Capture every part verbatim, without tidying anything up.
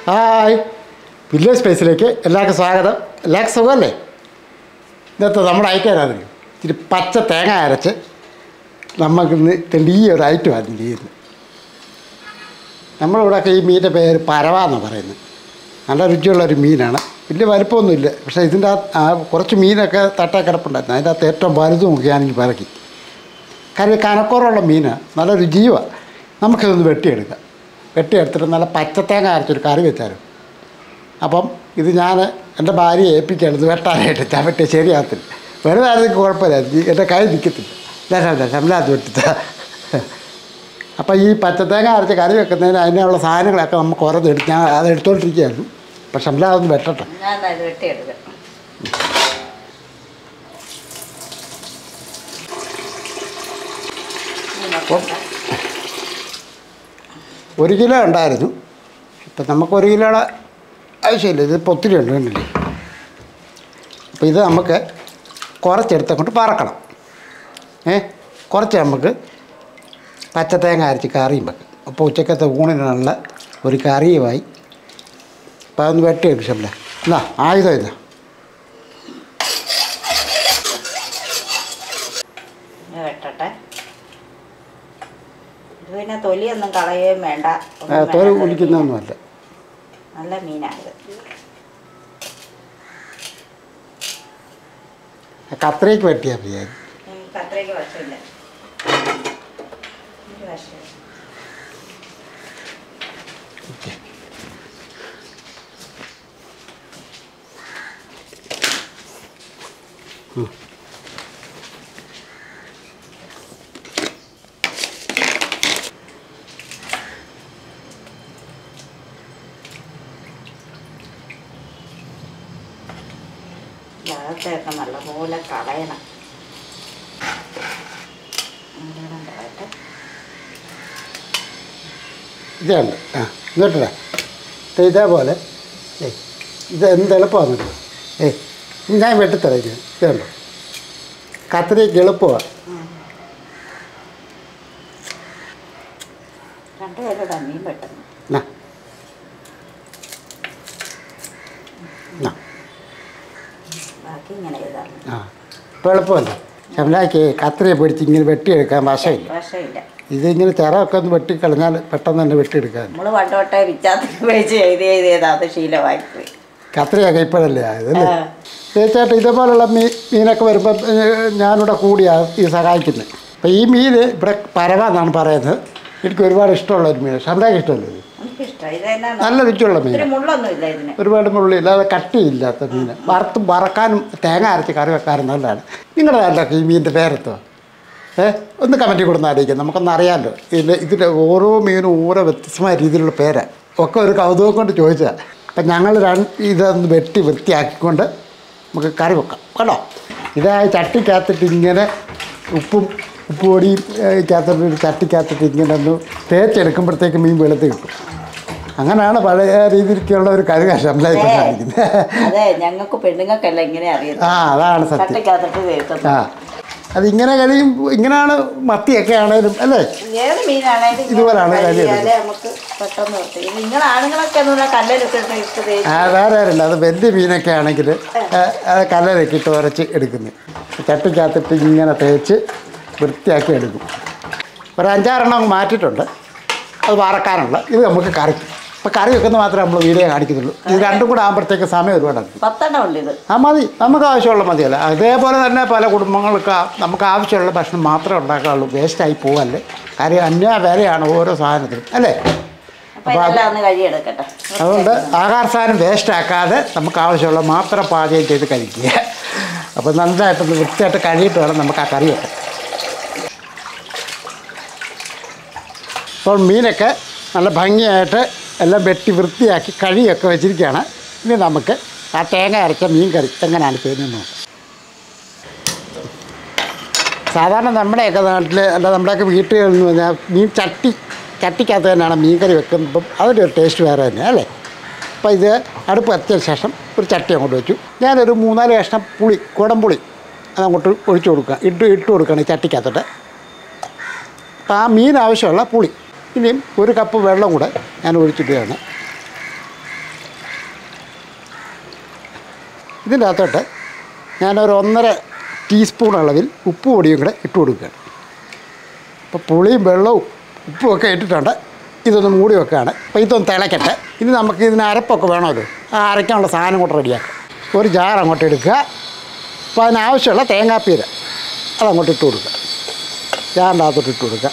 Hi, village സ്പേസിലേക്ക് എല്ലാവർക്കും സ്വാഗതം. എല്ലാവർക്കും സുഖമല്ലേ? ഇന്നത്തെ നമ്മുടെ ഐറ്റം ഇച്ചിരി പച്ച തേങ്ങ അരച്ച് നമുക്കിന്ന് ഈ ഒരു ഐറ്റമാണ് ചെയ്യുന്നത്. നമ്മളിവിടെയൊക്കെ ഈ മീനിൻ്റെ പേര് പരവ എന്ന് പറയുന്നത്. നല്ല രുചിയുള്ളൊരു മീനാണ്. വലിയ വലുപ്പമൊന്നുമില്ല, പക്ഷേ ഇതിൻ്റെ ആ കുറച്ച് മീനൊക്കെ തട്ടേ കിടപ്പുണ്ടായിരുന്നു. അതിൻ്റെ അകത്ത് ഏറ്റവും വലുതും നോക്കിയാണെങ്കിൽ പറക്കി കറി കനക്കുറവുള്ള മീനാണ്, നല്ല രുചിയുമാണ്. നമുക്കിതൊന്ന് വെട്ടിയെടുക്കാം. വെട്ടിയെടുത്തിട്ട് നല്ല പച്ചത്തേങ്ങ അരച്ചൊരു കറി വെച്ചാലും. അപ്പം ഇത് ഞാൻ എൻ്റെ ഭാര്യയെ ഏൽപ്പിക്കുകയാണ് വെട്ടാനായിട്ട്. ഞാൻ വെട്ടിയ ശരിയാകത്തില്ല, വെറുതെ ആരെങ്കിലും കുഴപ്പമില്ല, എൻ്റെ കൈ നിൽക്കത്തില്ല. രസമില്ല, ശമ്പലാത്ത് വെട്ടിത്ത. അപ്പം ഈ പച്ചത്തേങ്ങ അരച്ച് കറി വെക്കുന്നതിന് അതിനുള്ള സാധനങ്ങളൊക്കെ നമുക്ക് ഓരോന്ന് എടുത്ത് ഞാൻ അത് എടുത്തോണ്ടിരിക്കുകയായിരുന്നു. അപ്പം ശമ്പലാതൊന്ന് വെട്ടട്ടെ. അപ്പം ഒരു കിലോ ഉണ്ടായിരുന്നു. ഇപ്പം നമുക്ക് ഒരു കിലോയുടെ ആവശ്യമില്ല, ഇതിപ്പോൾ ഒത്തിരി ഉണ്ട് കണ്ടില്ലേ. അപ്പോൾ ഇത് നമുക്ക് കുറച്ചെടുത്തങ്ങോട്ട് പറക്കണം. ഏ കുറച്ച് നമുക്ക് പച്ചത്തേങ്ങ അരച്ച് കറിയും വെക്കും. അപ്പോൾ ഉച്ചക്കത്തെ ഊണിനുള്ള ഒരു കറിയുമായി. അപ്പോൾ അതൊന്ന് വെട്ടിയെടുക്കും. ശമ്പല എന്നാ ആയുധം ഇല്ല. വെട്ടട്ടെ. പിന്നെ തൊലിയൊന്നും കളയുകയും വേണ്ട. തൊലി കുലിക്കുന്നൊന്നുമല്ല, നല്ല മീനാണിത്. കത്രയ്ക്ക് വെട്ടിയാൽ മതി. കത്രയ്ക്ക് വശമില്ല, ഒരു വശം. ഓക്കെ, ഭാഗത്തൊക്കെ നല്ലപോലെ കളയണം. ഇതുണ്ട്. ആ ഇങ്ങോട്ടേ ഇതേപോലെ. ഏയ് ഇത് എന്ത് എളുപ്പമാണ്. ഏയ് ഞാൻ വെട്ടിത്തരാം. ഇത് ഇതുണ്ടോ കത്രിക്ക് എളുപ്പമാണ്. രണ്ടു പേരുടെ മീൻ വെട്ടുന്നു. ബാക്കി ഇങ്ങനെ ചെയ്താൽ ആ ഇപ്പോൾ എളുപ്പമല്ലേ. ശമലാക്ക് കത്രിയെ പിടിച്ച് ഇങ്ങനെ വെട്ടിയെടുക്കാൻ വശമില്ല. വശമില്ല. ഇതിങ്ങനെ ചിറകൊക്കെ ഒന്ന് വെട്ടിക്കളഞ്ഞാൽ പെട്ടെന്ന് തന്നെ വെട്ടിയെടുക്കാൻ. നമ്മൾ പണ്ടോട്ടെ വിച്ചാത്തി ഉപയോഗിച്ച് ചെയ്ത് ചെയ്ത് ചെയ്ത് അത് ശീലമായിപ്പോയി. കത്രിയൊക്കെ ഇപ്പോഴല്ലേ ആയതല്ലേ. തീർച്ചയായിട്ടും ഇതേപോലുള്ള മീൻ മീനൊക്കെ വരുമ്പോൾ ഞാനിവിടെ കൂടിയാണ് ഈ സഹായിക്കുന്നത്. അപ്പോൾ ഈ മീൻ ഇവിടെ പരവ എന്നാണ് പറയുന്നത്. എനിക്ക് ഒരുപാട് ഇഷ്ടമുള്ളൊരു മീൻ. ശമ്പളയ്ക്ക് ഇഷ്ടമല്ലേ? നല്ല രുചിയുള്ള മീൻ, ഒരുപാട് മുള്ളില്ല, അത് കട്ടിയില്ലാത്ത മീൻ. വറുത്തും വറക്കാനും തേങ്ങ അരച്ച് കറി വെക്കാനും നല്ലതാണ്. നിങ്ങളുടെ നാട്ടിലൊക്കെ ഈ മീനിൻ്റെ പേരെത്തോ? ഏ ഒന്ന് കമൻറ്റിൽ കൊടുന്ന് അറിയിക്കാം, നമുക്കൊന്ന് അറിയാമല്ലോ. ഇതിൻ്റെ ഇതിൻ്റെ ഓരോ മീനും ഓരോ വ്യത്യസ്തമായ രീതിയിലുള്ള പേരാണ്. ഒക്കെ ഒരു കൗതുകം കൊണ്ട് ചോദിച്ചാൽ. അപ്പം ഞങ്ങൾ രണ്ട് ഇതൊന്ന് വെട്ടി വൃത്തിയാക്കിക്കൊണ്ട് നമുക്ക് കറി വെക്കാം കേട്ടോ. ഇതായി ചട്ടിക്കകത്തിട്ട് ഇങ്ങനെ ഉപ്പും ഉപ്പ് പൊടിയും കകത്തിട്ട് ഒരു ചട്ടിക്കകത്തിട്ട് ഇങ്ങനെ ഒന്ന് തേച്ചെടുക്കുമ്പോഴത്തേക്ക് മീൻ വെളുത്ത് കിട്ടും. അങ്ങനെയാണ് പഴയ രീതിയിലുള്ള ഒരു കറി ശമ്പളായി കാണിക്കുന്നത്. ഞങ്ങൾക്ക് പെണ്ണുങ്ങൾക്കല്ല ഇങ്ങനെ അറിയാം. ആ അതാണ് സത്യം. ആ അതിങ്ങനെ കഴിയും. ഇങ്ങനെയാണ് മത്തിയൊക്കെ ആണേലും അല്ലേ, ഏത് മീനാണേലും ഇതുപോലാണ് കഴിയുന്നത്. ആ വേറെ ആരുണ്ട്. അത് വലിയ മീനൊക്കെ ആണെങ്കിൽ അത് കല്ലരൊക്കെ ഇട്ട് ഉരച്ച് എടുക്കുന്നത്. ചട്ടിക്കകത്തിട്ട് ഇങ്ങനെ തേച്ച് വൃത്തിയാക്കി എടുക്കും. ഒരു അഞ്ചാറെണ്ണം മാറ്റിയിട്ടുണ്ട്, അത് വറക്കാനുള്ള. ഇത് നമുക്ക് കറിക്കും. അപ്പോൾ കറി വെക്കുന്ന മാത്രമേ നമ്മൾ വീഡിയോ കാണിക്കുന്നുള്ളൂ. ഇത് രണ്ടും കൂടെ ആകുമ്പോഴത്തേക്ക് സമയം ഒരുപാടാണ്. പത്തെണ്ണം ഉണ്ട് ഇത്. ആ മതി, നമുക്ക് ആവശ്യമുള്ള മതിയല്ല. അതേപോലെ തന്നെ പല കുടുംബങ്ങൾക്ക് നമുക്ക് ആവശ്യമുള്ള ഭക്ഷണം മാത്രമേ ഉണ്ടാക്കാറുള്ളൂ. വേസ്റ്റായി പോവല്ലേ. കാര്യം അന്യ വിലയാണ് ഓരോ സാധനത്തിനും അല്ലേ. അപ്പോൾ അതുകൊണ്ട് ആഹാര സാധനം വേസ്റ്റാക്കാതെ നമുക്ക് ആവശ്യമുള്ള മാത്രം പാചകം ചെയ്ത് കഴിക്കുക. അപ്പോൾ നന്നായിട്ടൊന്ന് വൃത്തിയായിട്ട് കഴിയിട്ട് വേണം നമുക്ക് ആ കറി വെക്കാൻ. അപ്പോൾ മീനൊക്കെ നല്ല ഭംഗിയായിട്ട് എല്ലാം വെട്ടി വൃത്തിയാക്കി കഴിയൊക്കെ വെച്ചിരിക്കുകയാണ്. ഇനി നമുക്ക് ആ തേങ്ങ അരച്ച മീൻ കറി എങ്ങനെയാണ് ചെയ്യുന്നത് നോക്കാം. സാധാരണ നമ്മുടെയൊക്കെ നാട്ടിൽ അല്ല നമ്മുടെയൊക്കെ വീട്ടുകളിൽ എന്ന് പറഞ്ഞാൽ മീൻ ചട്ടി ചട്ടിക്കകത്ത് തന്നെയാണ് മീൻ കറി വെക്കുമ്പം അതിൻ്റെ ഒരു ടേസ്റ്റ് വേറെ തന്നെയാണ് അല്ലേ. അപ്പോൾ ഇത് അടുപ്പ് എത്തിയതിന് ശേഷം ഒരു ചട്ടി അങ്ങോട്ട് വെച്ചു. ഞാനൊരു മൂന്നാല് കഷ്ണം പുളി, കുടംപുളി അതങ്ങോട്ട് ഒഴിച്ചു കൊടുക്കുക. ഇട്ട് ഇട്ട് കൊടുക്കുകയാണ് ഈ ചട്ടിക്കകത്തോട്ട്. അപ്പോൾ ആ മീൻ ആവശ്യമുള്ള പുളി ഇനിയും ഒരു കപ്പ് വെള്ളം കൂടെ ഞാൻ ഒഴിച്ചിടുകയാണ്. ഇതിൻ്റെ അകത്തോട്ട് ഞാനൊരു ഒന്നര ടീസ്പൂൺ അളവിൽ ഉപ്പ് പൊടിയും കൂടെ ഇട്ട് കൊടുക്കുകയാണ്. അപ്പോൾ പുളിയും വെള്ളവും ഉപ്പും ഒക്കെ ഇട്ടിട്ടുണ്ട്. ഇതൊന്ന് മൂടി വെക്കുകയാണ്. അപ്പോൾ ഇതൊന്ന് തിളക്കട്ടെ. ഇനി നമുക്ക് ഇതിന് അരപ്പൊക്കെ വേണമല്ലോ. ആ അരയ്ക്കാനുള്ള സാധനം കൂടെ റെഡിയാക്കാം. ഒരു ജാർ അങ്ങോട്ട് എടുക്കുക. അപ്പോൾ അതിനാവശ്യമുള്ള തേങ്ങാപ്പീര അതങ്ങോട്ട് ഇട്ട് കൊടുക്കുക. ജാറിൻ്റെ അകത്തോട്ട് ഇട്ട് കൊടുക്കുക.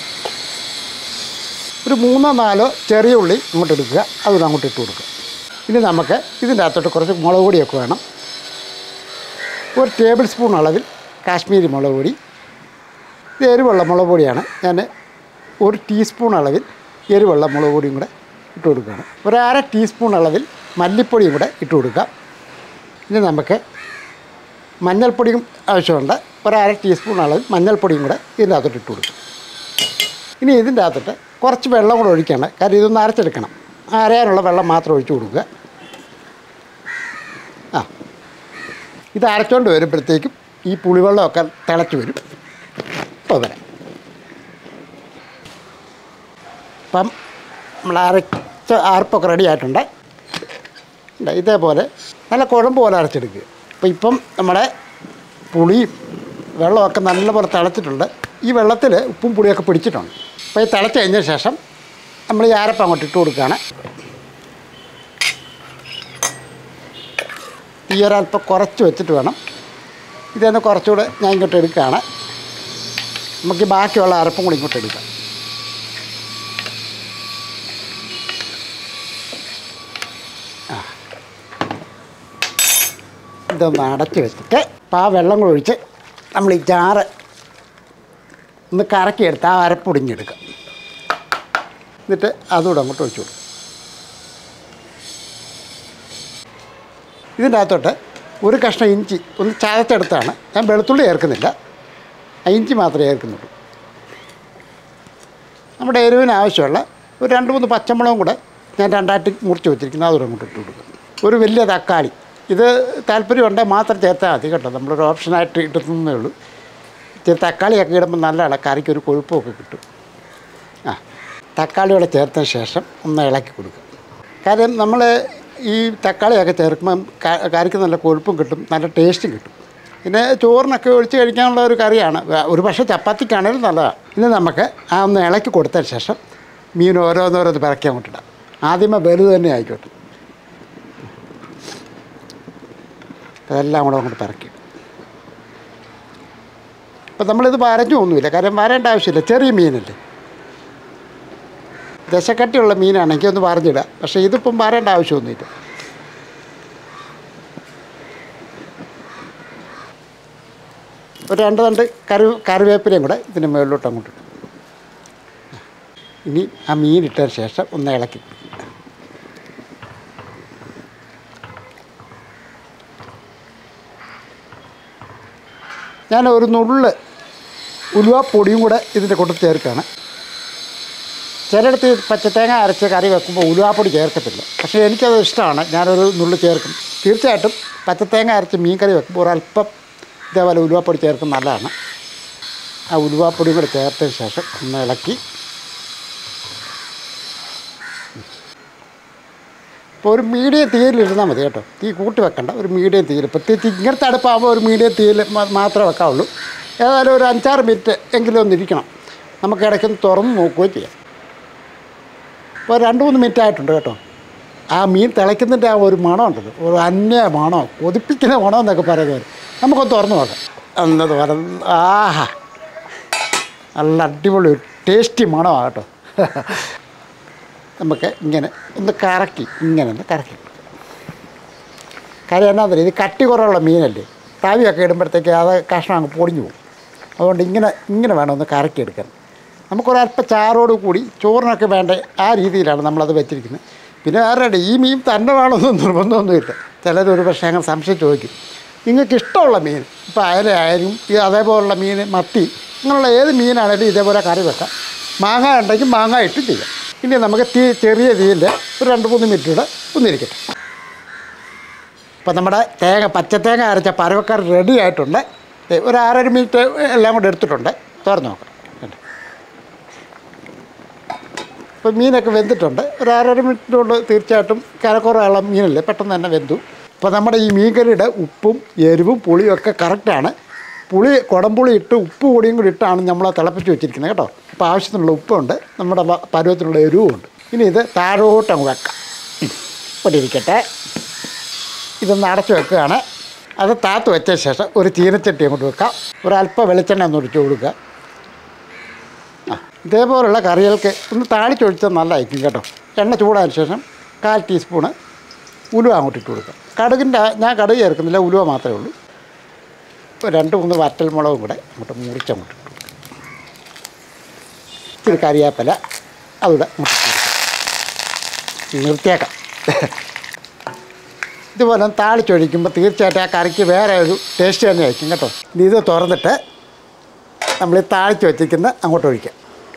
ഒരു മൂന്നോ നാലോ ചെറിയ ഉള്ളി അങ്ങോട്ട് എടുക്കുക. അതുകൂടെ അങ്ങോട്ട് ഇട്ട് കൊടുക്കുക. ഇനി നമുക്ക് ഇതിൻ്റെ അകത്തോട്ട് കുറച്ച് മുളക് പൊടിയൊക്കെ വേണം. ഒരു ടേബിൾ സ്പൂൺ അളവിൽ കാശ്മീരി മുളക് പൊടി. ഇത് എരിവുള്ള മുളക് പൊടിയാണ്. ഞാൻ ഒരു ടീസ്പൂൺ അളവിൽ എരിവുള്ള മുളക് പൊടിയും കൂടെ ഇട്ട് കൊടുക്കുകയാണ്. ഒരു അര ടീസ്പൂൺ അളവിൽ മല്ലിപ്പൊടിയും കൂടെ ഇട്ട് കൊടുക്കാം. ഇനി നമുക്ക് മഞ്ഞൾപ്പൊടിയും ആവശ്യമുണ്ട്. ഒരു അര ടീസ്പൂൺ അളവിൽ മഞ്ഞൾപ്പൊടിയും കൂടെ ഇതിൻ്റെ അകത്തോട്ട് ഇട്ട് കൊടുക്കും. ഇനി ഇതിൻ്റെ അകത്തോട്ട് കുറച്ച് വെള്ളം കൂടെ ഒഴിക്കണം. കാരണം ഇതൊന്ന് അരച്ചെടുക്കണം. അരയാനുള്ള വെള്ളം മാത്രം ഒഴിച്ചു കൊടുക്കുക. ആ ഇത് അരച്ചുകൊണ്ട് വരുമ്പോഴത്തേക്കും ഈ പുളിവെള്ളമൊക്കെ തിളച്ച് വരും. ഇപ്പോൾ വരാം. അപ്പം നമ്മൾ അരച്ച അരപ്പൊക്കെ റെഡി ആയിട്ടുണ്ട്. ഇതേപോലെ നല്ല കുഴമ്പ് പോലെ അരച്ചെടുക്കുക. അപ്പോൾ ഇപ്പം നമ്മുടെ പുളിയും വെള്ളമൊക്കെ നല്ലപോലെ തിളച്ചിട്ടുണ്ട്. ഈ വെള്ളത്തിൽ ഉപ്പും പുളിയൊക്കെ പിടിച്ചിട്ടുണ്ട്. അപ്പോൾ ഈ തിളച്ച് കഴിഞ്ഞ ശേഷം നമ്മൾ ഈ അരപ്പ് അങ്ങോട്ട് ഇട്ട് കൊടുക്കുകയാണ്. ഈ ഒരൽപ്പം കുറച്ച് വെച്ചിട്ട് വേണം. ഇതൊന്ന് കുറച്ചുകൂടെ ഞാൻ ഇങ്ങോട്ട് എടുക്കുകയാണ്. നമുക്ക് ബാക്കിയുള്ള അരപ്പും കൂടി ഇങ്ങോട്ട് എടുക്കാം. ആ ഇതൊന്ന് അടച്ച് വെച്ചിട്ട് അപ്പോൾ ആ വെള്ളം കൂടെ ഒഴിച്ച് നമ്മൾ ഈ ജാറ് ഒന്ന് കറക്കിയെടുത്ത് ആ അരപ്പൊടിഞ്ഞെടുക്കാം. എന്നിട്ട് അതുകൂടെ അങ്ങോട്ട് ഒഴിച്ചു കൊടുക്കും. ഇതിൻ്റെ അകത്തോട്ട് ഒരു കഷ്ണം ഇഞ്ചി ഒന്ന് ചതച്ചെടുത്താണ്. ഞാൻ വെളുത്തുള്ളി ചേർക്കുന്നില്ല, ആ ഇഞ്ചി മാത്രമേ ചേർക്കുന്നുള്ളൂ. നമ്മുടെ എരിവിന് ആവശ്യമുള്ള ഒരു രണ്ട് മൂന്ന് പച്ചമുളകും കൂടെ ഞാൻ രണ്ടായിട്ട് മുറിച്ച് വെച്ചിരിക്കുന്നത് അതുകൂടെ അങ്ങോട്ട് ഇട്ട് കൊടുക്കും. ഒരു വലിയ തക്കാളി, ഇത് താല്പര്യമുണ്ടെങ്കിൽ മാത്രം ചേർത്താൽ മതി കേട്ടോ. നമ്മളൊരു ഓപ്ഷനായിട്ട് ഇട്ടുന്നേ ഉള്ളൂ. ഇത്തിരി തക്കാളിയൊക്കെ ഇടുമ്പോൾ നല്ലതാണ്, കറിക്ക് ഒരു കൊഴുപ്പമൊക്കെ കിട്ടും. ആ തക്കാളിയോടെ ചേർത്തതിന് ശേഷം ഒന്ന് ഇളക്കി കൊടുക്കുക. കാര്യം നമ്മൾ ഈ തക്കാളിയൊക്കെ ചേർക്കുമ്പം കറിക്ക് നല്ല കൊഴുപ്പും കിട്ടും, നല്ല ടേസ്റ്റും കിട്ടും. പിന്നെ ചോറിനൊക്കെ ഒഴിച്ച് കഴിക്കാനുള്ള ഒരു കറിയാണ്. ഒരു പക്ഷേ ചപ്പാത്തിക്കാണെങ്കിലും നല്ലതാണ്. ഇനി നമുക്ക് ആ ഒന്ന് ഇളക്കി കൊടുത്തതിന് ശേഷം മീൻ ഓരോന്നോരോന്ന് പിറക്കി അങ്ങോട്ടിടാം. ആദ്യമേ വലുത് തന്നെ ആയിക്കോട്ടെ. അതെല്ലാം കൂടെ അങ്ങോട്ട് പിറക്കി. അപ്പം നമ്മളിത് വരഞ്ഞു ഒന്നുമില്ല, കാര്യം വരേണ്ട ആവശ്യമില്ല. ചെറിയ മീനല്ലേ, ദശക്കട്ടിയുള്ള മീനാണെങ്കിൽ ഒന്ന് വരഞ്ഞിടുക. പക്ഷേ ഇതിപ്പം വരേണ്ട ആവശ്യമൊന്നുമില്ല. ഒരു രണ്ട് തണ്ട് കറി കറിവേപ്പിലയും കൂടെ ഇതിന് മുകളിലോട്ട് അങ്ങോട്ട് ഇടും. ഇനി ആ മീൻ ഇട്ടതിന് ശേഷം ഒന്ന് ഇളക്കി. ഞാൻ ഒരു നുള്ള് ഉലുവാപ്പൊടിയും കൂടെ ഇതിൻ്റെ കൂട്ടത്തിൽ ചേർക്കുകയാണ്. ചിലയിടത്ത് പച്ചത്തേങ്ങ അരച്ച് കറി വെക്കുമ്പോൾ ഉലുവാപ്പൊടി ചേർക്കത്തില്ല, പക്ഷേ എനിക്കത് ഇഷ്ടമാണ്. ഞാനൊരു നുള്ളി ചേർക്കും. തീർച്ചയായിട്ടും പച്ചത്തേങ്ങ അരച്ച് മീൻ കറി വെക്കുമ്പോൾ ഒരല്പം ഇതേപോലെ ഉലുവാപ്പൊടി ചേർക്കും, നല്ലതാണ്. ആ ഉലുവാപ്പൊടിയും കൂടെ ചേർത്തതിന് ശേഷം ഒന്ന് ഇളക്കി. ഇപ്പോൾ ഒരു മീഡിയം തീയിലിരുന്നാൽ മതി കേട്ടോ, തീ കൂട്ടി വെക്കണ്ട. ഒരു മീഡിയം തീയിൽ, പ്രത്യേകിച്ച് ഇങ്ങനത്തെ അടുപ്പാകുമ്പോൾ ഒരു മീഡിയം തീയിൽ മാത്രമേ വെക്കാവുള്ളൂ. ഏതായാലും ഒരു അഞ്ചാറ് മിനിറ്റ് എങ്കിലും ഒന്നിരിക്കണം. നമുക്ക് ഇടയ്ക്കൊന്ന് തുറന്ന് നോക്കുകയും ചെയ്യാം. ഇപ്പോൾ രണ്ട് മൂന്ന് മിനിറ്റ് ആയിട്ടുണ്ട് കേട്ടോ. ആ മീൻ തിളയ്ക്കുന്നതിൻ്റെ ആ ഒരു മണം ഉണ്ടല്ലോ, ഒരു അന്യ മണോ കൊതിപ്പിക്കുന്ന മണം എന്നൊക്കെ പറയുന്നത്. നമുക്കൊന്ന് തുറന്ന് നോക്കാം. എന്നത് പറയുന്നത് ആഹാ, നല്ല അടിപൊളി ഒരു ടേസ്റ്റി മണമാണ് കേട്ടോ. നമുക്ക് ഇങ്ങനെ ഒന്ന് കറക്കി, ഇങ്ങനെ ഒന്ന് കറക്കി. കാര്യം എന്നാ ഇത് കട്ടി കുറവുള്ള മീനല്ലേ, താവിയൊക്കെ ഇടുമ്പോഴത്തേക്ക് അത് കഷ്ണം അങ്ങ് പൊടിഞ്ഞു പോകും. അതുകൊണ്ട് ഇങ്ങനെ ഇങ്ങനെ വേണം ഒന്ന് കറക്കിയെടുക്കാൻ. നമുക്കൊരല്പം ചാറോട് കൂടി ചോറിനൊക്കെ വേണ്ട ആ രീതിയിലാണ് നമ്മളത് വെച്ചിരിക്കുന്നത്. പിന്നെ ആരുടെ ഈ മീൻ തന്നെ വേണമെന്നൊന്നും നിർബന്ധമൊന്നുമില്ല. ചിലരൊരു പക്ഷേ അങ്ങനെ സംശയം ചോദിക്കും. നിങ്ങൾക്ക് ഇഷ്ടമുള്ള മീൻ, ഇപ്പോൾ അയല ആയാലും ഈ അതേപോലുള്ള മീൻ, മത്തി, അങ്ങനെയുള്ള ഏത് മീനാണെങ്കിലും ഇതേപോലെ കറി വെക്കാം. മാങ്ങ ഉണ്ടെങ്കിൽ മാങ്ങ ഇട്ട് ചെയ്യാം. ഇനി നമുക്ക് തീ ചെറിയ തീയിൽ ഒരു രണ്ട് മൂന്ന് മിനിറ്റ് കൂടെ ഒന്നിരിക്കട്ടെ. അപ്പോൾ നമ്മുടെ തേങ്ങ പച്ചത്തേങ്ങ അരച്ച പരവക്കറി റെഡി ആയിട്ടുണ്ട്. ഒരു ആറര മിനിറ്റ് എല്ലാം കൂടെ എടുത്തിട്ടുണ്ട്. തുറന്ന് നോക്കാം. ഇപ്പോൾ മീനൊക്കെ വെന്തിട്ടുണ്ട്. ഒരു ആറര മിനിറ്റ് കൊണ്ട് തീർച്ചയായിട്ടും കരക്കുറവുള്ള മീനല്ലേ, പെട്ടെന്ന് തന്നെ വെന്തു. അപ്പോൾ നമ്മുടെ ഈ മീൻകറിയുടെ ഉപ്പും എരിവും പുളിയും ഒക്കെ കറക്റ്റാണ്. പുളി കുടംപുളി ഇട്ട് ഉപ്പ് പൊടിയും കൂടി ഇട്ടാണ് നമ്മൾ തിളപ്പിച്ച് വെച്ചിരിക്കുന്നത് കേട്ടോ. അപ്പോൾ ആവശ്യത്തിനുള്ള ഉപ്പുണ്ട്, നമ്മുടെ പരുവത്തിനുള്ള എരിവും ഉണ്ട്. ഇനി ഇത് താഴോട്ടങ്ങ് വെക്കാം. ഇവിടെ ഇരിക്കട്ടെ. ഇതൊന്ന് അടച്ച് വെക്കുകയാണ്. അത് താത്ത് വെച്ച ശേഷം ഒരു ചീനച്ചട്ടി അങ്ങോട്ട് വെക്കാം. ഒരല്പം വെളിച്ചെണ്ണ ഒന്ന് ഒഴിച്ച് കൊടുക്കുക. ആ ഇതേപോലുള്ള കറികൾക്ക് ഒന്ന് താളിച്ചൊഴിച്ചാൽ നല്ലതായിരിക്കും കേട്ടോ. എണ്ണ ചൂടായതിന് ശേഷം കാൽ ടീസ്പൂണ് ഉലുവ അങ്ങോട്ട് ഇട്ട് കൊടുക്കുക. കടുകിൻ്റെ ഞാൻ കടുക് ചേർക്കുന്നില്ല, ഉലുവ മാത്രമേ ഉള്ളൂ. രണ്ട് മൂന്ന് വറ്റൽ മുളകും കൂടെ അങ്ങോട്ട് മുറിച്ചങ്ങോട്ട് ഇട്ട് കൊടുക്കുക. ഇച്ചിരി കറിവേപ്പില അതുകൂടെ മുറിച്ച് കൊടുക്കുക. നിർത്തിയേക്കാം. ഇതുപോലെ താളിച്ചൊഴിക്കുമ്പോൾ തീർച്ചയായിട്ടും ആ കറിക്ക് വേറെ ഒരു ടേസ്റ്റ് തന്നെ ആയിരിക്കും കേട്ടോ. ഇത് തുറന്നിട്ട് നമ്മൾ താളിച്ച് വെച്ചിരിക്കുന്ന അങ്ങോട്ട് ഒഴിക്കാം.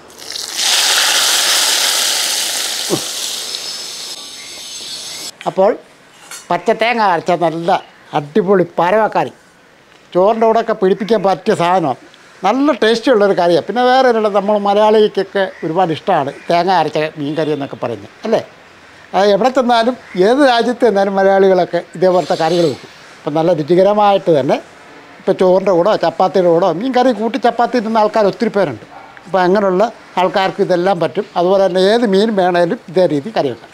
അപ്പോൾ പച്ചത്തേങ്ങ അരച്ച നല്ല അടിപൊളി പരവക്കറി ചോറിൻ്റെ കൂടെയൊക്കെ പിടിപ്പിക്കാൻ പറ്റിയ സാധനമാണ്. നല്ല ടേസ്റ്റുള്ളൊരു കറിയാണ്. പിന്നെ വേറെ ഒരാൾ നമ്മൾ മലയാളിക്കൊക്കെ ഒരുപാട് ഇഷ്ടമാണ് തേങ്ങ അരച്ച മീൻ കറി എന്നൊക്കെ പറയുന്നത് അല്ലേ. അത് എവിടെ ചെന്നാലും ഏത് രാജ്യത്ത് ചെന്നാലും മലയാളികളൊക്കെ ഇതേപോലത്തെ കറികൾ വെക്കും. അപ്പം നല്ല രുചികരമായിട്ട് തന്നെ ഇപ്പോൾ ചോറിൻ്റെ കൂടോ ചപ്പാത്തിയുടെ കൂടോ മീൻ കറി കൂട്ടി ചപ്പാത്തി തിന്ന ആൾക്കാർ ഒത്തിരി പേരുണ്ട്. അപ്പോൾ അങ്ങനെയുള്ള ആൾക്കാർക്ക് ഇതെല്ലാം പറ്റും. അതുപോലെ തന്നെ ഏത് മീൻ വേണേലും ഇതേ രീതി കറി വെക്കാം.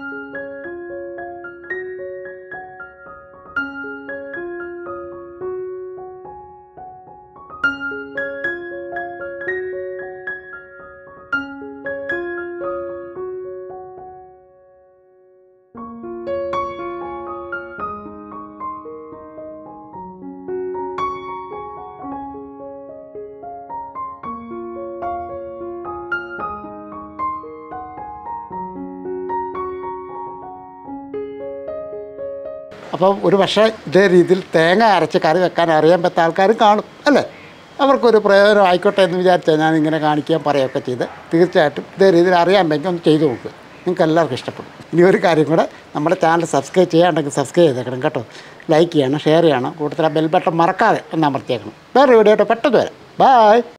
അപ്പം ഒരു പക്ഷേ ഇതേ രീതിയിൽ തേങ്ങ അരച്ച് കറി വെക്കാൻ അറിയാൻ പറ്റാത്ത ആൾക്കാരും കാണും അല്ലേ. അവർക്കൊരു പ്രയോജനം ആയിക്കോട്ടെ എന്ന് വിചാരിച്ചാൽ ഞാൻ ഇങ്ങനെ കാണിക്കാൻ പറയുകയൊക്കെ ചെയ്ത് തീർച്ചയായിട്ടും ഇതേ രീതിയിൽ അറിയാൻ പറ്റും ഒന്ന് ചെയ്ത് നോക്കുക. നിങ്ങൾക്ക് എല്ലാവർക്കും ഇഷ്ടപ്പെടും. ഇനി ഒരു കാര്യം കൂടെ, നമ്മുടെ ചാനൽ സബ്സ്ക്രൈബ് ചെയ്യാണ്ടെങ്കിൽ സബ്സ്ക്രൈബ് ചെയ്തേക്കണം കേട്ടോ. ലൈക്ക് ചെയ്യണം, ഷെയർ ചെയ്യണം, കൂടുതൽ ബെൽ ബട്ടൺ മറക്കാതെ ഒന്ന് അമർത്തിയേക്കണം. വേറെ വീഡിയോ ആയിട്ട് പെട്ടെന്ന് വരാം. ബായ്.